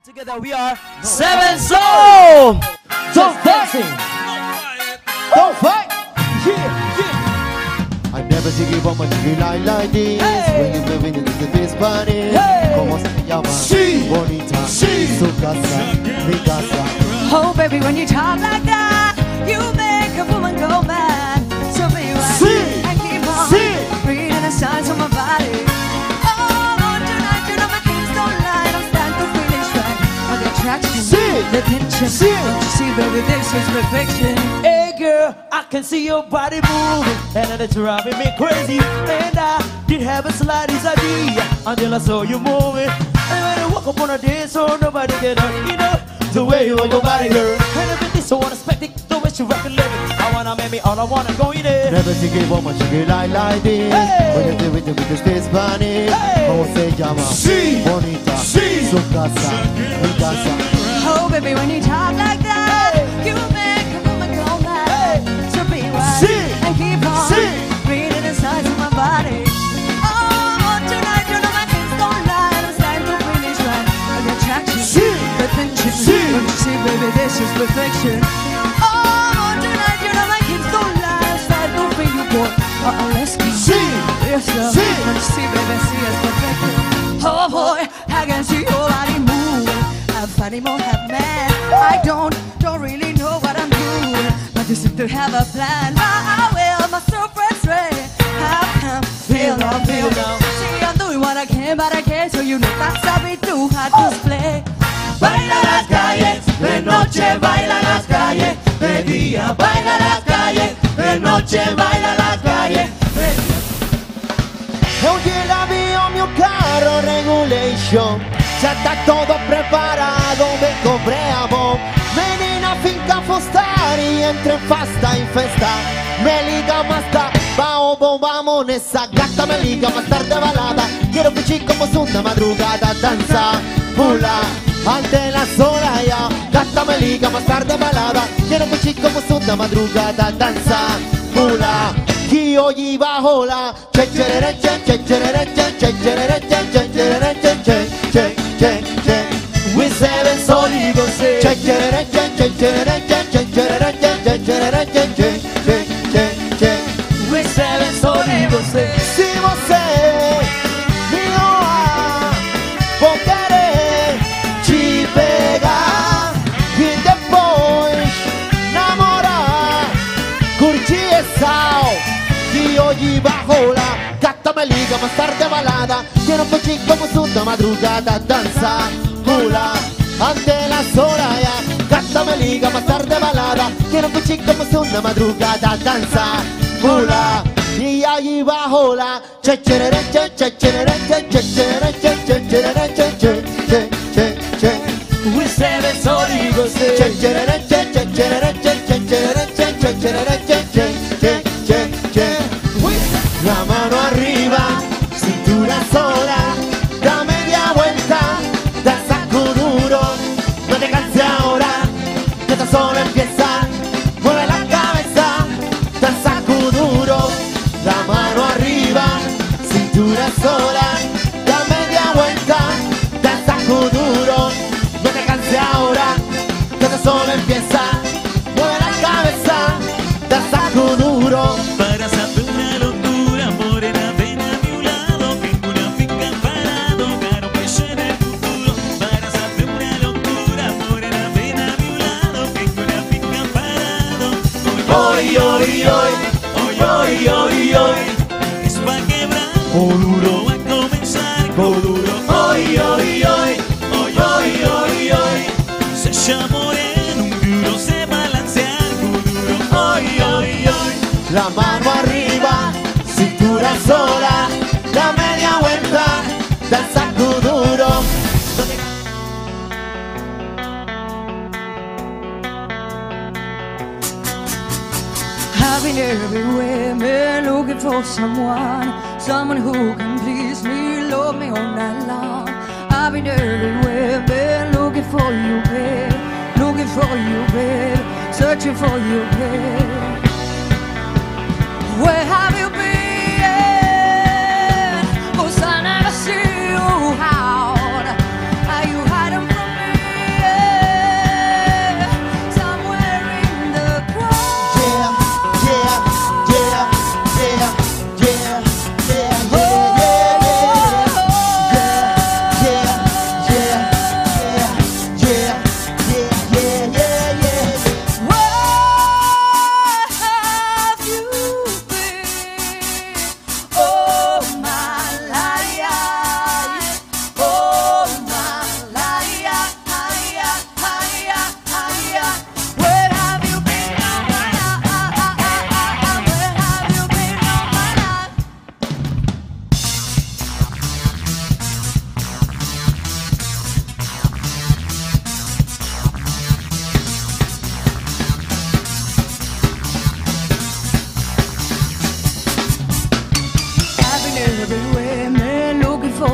Together we are Seven Soul. Don't fight. Don't fight. Yeah, yeah. I never see you woman you like this. When you live in this party. Como se llama? Sí. Bonita. Sí. Su casa. Mi casa. Oh baby, when you talk like that, you make a woman go mad. So be right. Sí. And keep on Sí. reading the signs on my body. Oh, tonight you know my kings don't lie. Don't stand to finish right. Oh, the attraction, Sí. the tension. Sí. Don't you see, baby, this is perfection. Hey girl, I can see your body moving, and it's driving me crazy. And I did have a slight idea until I saw you moving. And when I walk up on a dance floor, nobody can hurt, you know, the way you move your body, girl. And everything's so unexpected, the way you rock and live it. I wanna make me all I wanna go in there. Never see you woman you like this. When you live in this party. Como se llama? Sí. Bonita. Sí. Su casa. Mi casa. Oh baby, when you talk like that, you make a woman go mad. So be right Sí. and keep on Sí. reading the signs of my body. Oh, tonight you know my kings don't lie. Don't stand to finish right. Oh, the attraction, Sí. the tension. Sí. Don't you see, baby, this is perfection. Oh, tonight you know my kings don't lie. Don't stand to finish you, boy. Let's go. Sí. Yes, sir. Sí. Don't you see, baby, see us perfection. Oh boy, I can see your body moving. Have animal, have man. I don't really know what I'm doing, but just seem to have a plan. I will, my surface ready. How come feel now? See, I'm doing what I can, but I can't. So you know that's a bit too hard to explain. Baila las calles, de noche baila las calles, de día baila las calles, de noche baila las calles. Oggi l'avvio mio caro regulation. Ya está todo preparado, me compriamo. Menina finca fostar y entre fasta y festa. Me liga más tarde, vamos esa gata me liga más tarde balada. Quiero que chico como una madrugada danza, hula. Ante la sola ya, gata me liga más tarde balada. Quiero que chico como una madrugada danza, hula. Chi oggi va hola, che che che che che che che che che che che che. We seven solid go say che che che che che che che. We seven solid go say. Se você me honra, vou querer te pegar e depois namorar, curtir essa que hoje vai rolar. Gata me liga mais tarde balada. Quiero que chico como una madrugada danza, hula. Ante la sola ya, gata me liga más tarde balada. Quiero que chico como una madrugada danza, hula. Y allí bajo la che che che che che che che che che che. We seven solid go say. Che che che che che che. La mano arriba, cintura sola, da media vuelta, da saco duro, no te canses ahora, que esto solo empieza, mueve la cabeza, da saco duro, la mano arriba, cintura sola, da media vuelta, da saco duro, no te canses ahora, que esto solo empieza, mueve la cabeza, da saco duro. Para hacerte una locura, morena, ven a mi lado. Tengo una finca parado, caro peso en el futuro. Para hacerte una locura, morena, ven a mi lado. Tengo una finca parado. Hoy, hoy, hoy, hoy, hoy, hoy. Es pa' quebrar, Duro, va a comenzar. duro. Hoy, hoy, hoy, hoy, hoy, hoy, hoy. Se echa moreno, un duro se balancea, duro. Hoy, hoy, hoy. La mano arriba, cintura sola, la media vuelta, da saco duro. I've been everywhere, man, looking for someone who can please me, love me all night long. I've been everywhere, man, looking for you, babe, looking for you, babe, searching for you, babe. Where have you been? 'Cause I never see you out. Are you hiding from me?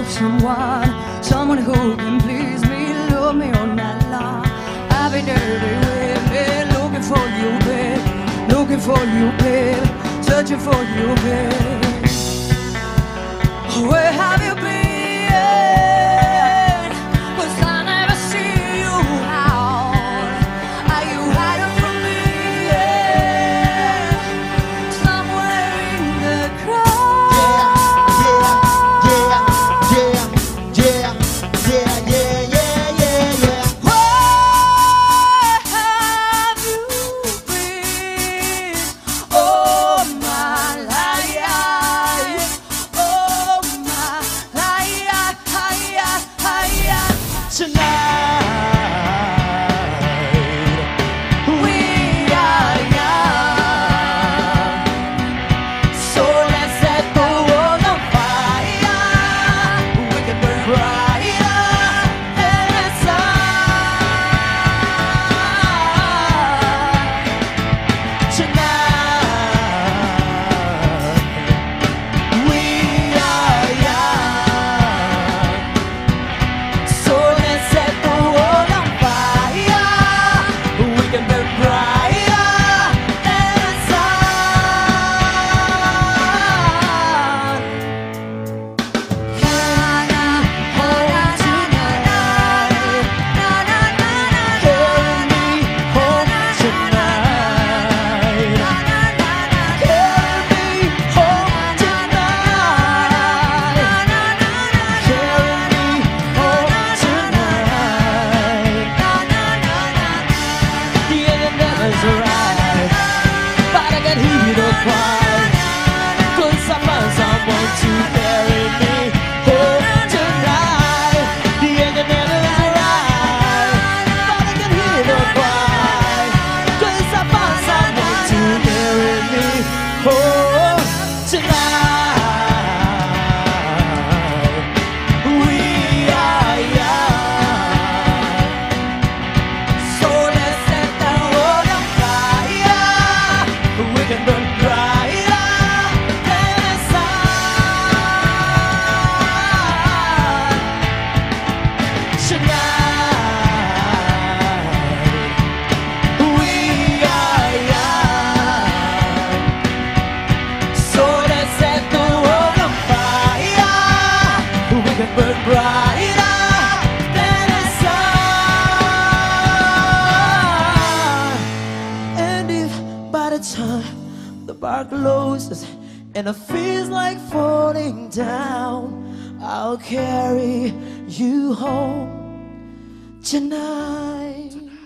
someone who can please me, love me all night long. I've been everywhere, looking for you, babe, looking for you, babe, searching for you, babe. Where have you been? 'Cause I never see you out. Are you hiding from me? Somewhere in the crowd. Yeah. Where have you been? Oh my life, oh my life, Tonight we are young, so let's set the world on fire. We can burn brighter than the sun. Tonight we are young, so let's set the world on fire. We can burn brighter than the sun. carry me home tonight. Carry me home tonight. Carry me home tonight. The end is right, but I can hear the cry. 'Cause I found someone to carry me home tonight. The end is right, but I can hear the cry. 'Cause I found someone to carry me home tonight. We are young, So let's set the world on fire. we can burn brighter than the sun. Tonight we are young, so let's set the world on fire. We can burn brighter than the sun. And if by the time the bar closes and it feels like falling down, I'll carry you home tonight.